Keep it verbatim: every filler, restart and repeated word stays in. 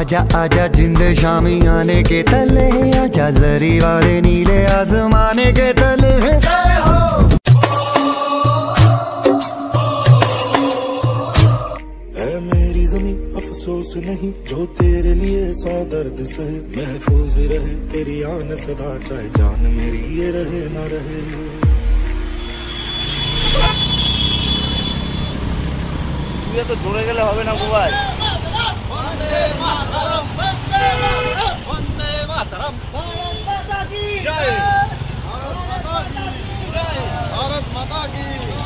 आजा आजा जिंद शामी आने के तले, आजा जरी वाले नीले आसमाने के तले। है मेरी ज़मीं अफसोस नहीं, जो तेरे लिए सौ दर्द सहे। महफूज रहे तेरी आन सदा, चाहे जान मेरी ये रहे ना रहे। ये तो जोड़े गले होवे ना बुआई। वंदे मातरम, वंदे मातरम, वंदे मातरम, भारत माता की जय, भारत माता की जय, भारत माता की